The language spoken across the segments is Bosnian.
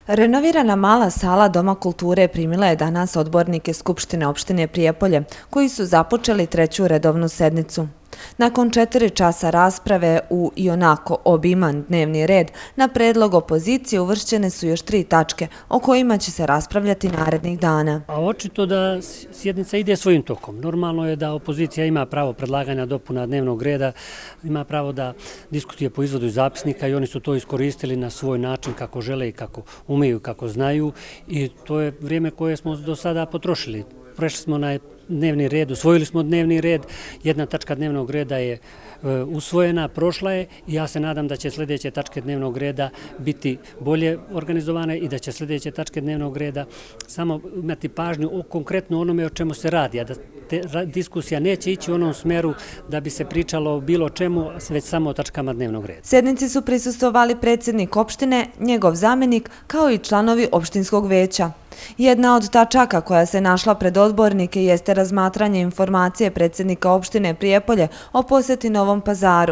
Renovirana mala sala Doma kulture primila je danas odbornike Skupštine opštine Prijepolje, koji su započeli treću redovnu sednicu. Nakon 4 časa rasprave u ionako obiman dnevni red, na predlog opozicije uvršćene su još 3 tačke o kojima će se raspravljati narednih dana. A očito da sjednica ide svojim tokom. Normalno je da opozicija ima pravo predlaganja dopuna dnevnog reda, ima pravo da diskutuje po izvodu iz zapisnika i oni su to iskoristili na svoj način kako žele i kako umeju, kako znaju i to je vrijeme koje smo do sada potrošili. Prešli smo na dnevni red, usvojili smo dnevni red, jedna tačka dnevnog reda je usvojena, prošla je i ja se nadam da će sljedeće tačke dnevnog reda biti bolje organizovane i da će sljedeće tačke dnevnog reda samo imati pažnju o konkretno onome o čemu se radi, a da diskusija neće ići u onom smeru da bi se pričalo o bilo čemu, već samo o tačkama dnevnog reda. Sjednici su prisustvovali predsjednik opštine, njegov zamjenik, kao i članovi opštinskog veća. Jedna od tačaka koja se našla pred odbornike jeste razmatranje informacije predsjednika opštine Prijepolje o posjeti Novom Pazaru.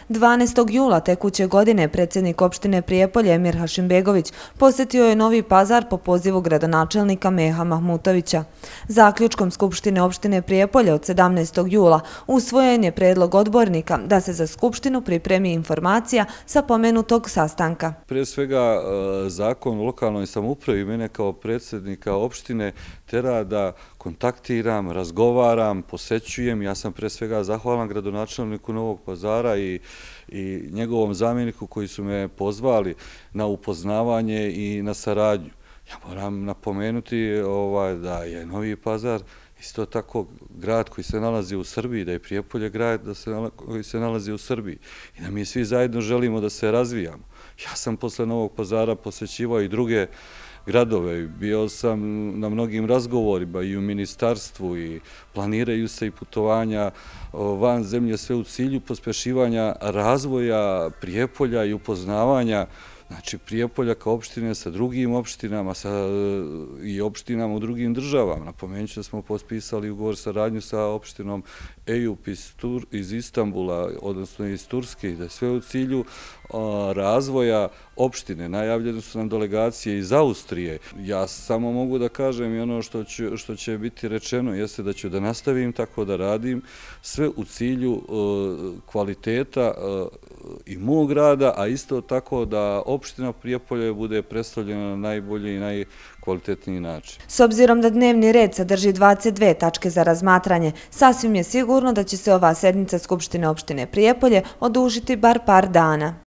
12. jula tekuće godine predsjednik opštine Prijepolje Emir Hašimbegović posjetio je Novi Pazar po pozivu gradonačelnika Meha Mahmutovića. Zaključkom Skupštine opštine Prijepolje od 17. jula usvojen je predlog odbornika da se za Skupštinu pripremi informacija sa pomenutog sastanka. Prije svega zakon o lokalnoj samoupravi mene kao predsjednika opštine tera da kontaktiram, razgovaram, posećujem. Ja sam prije svega zahvalan gradonačelniku Novog Pazara i njegovom zamjeniku koji su me pozvali na upoznavanje i na saradnju. Ja moram napomenuti da je Novi Pazar isto tako grad koji se nalazi u Srbiji, da je Prijepolje grad koji se nalazi u Srbiji i da mi svi zajedno želimo da se razvijamo. Ja sam posle Novog Pazara posjećivao i druge gradove. Bio sam na mnogim razgovorima i u ministarstvu i planiraju se i putovanja van zemlje, sve u cilju pospešivanja razvoja Prijepolja i upoznavanja Prijepolja kao opštine sa drugim opštinama i opštinama u drugim državama. Napomenut ću da smo potpisali ugovor saradnju sa opštinom Eyüp iz Istanbula, odnosno iz Turske, da je sve u cilju razvoja opštine. Najavljene su nam delegacije iz Austrije. Ja samo mogu da kažem i ono što će biti rečeno jeste da ću da nastavim tako da radim, sve u cilju kvaliteta i mog rada, a isto tako da opština Prijepolje bude predstavljena na najbolji i najkvalitetniji način. S obzirom da dnevni red sadrži 22 tačke za razmatranje, sasvim je sigurno da će se ova sednica Skupštine opštine Prijepolje odužiti bar par dana.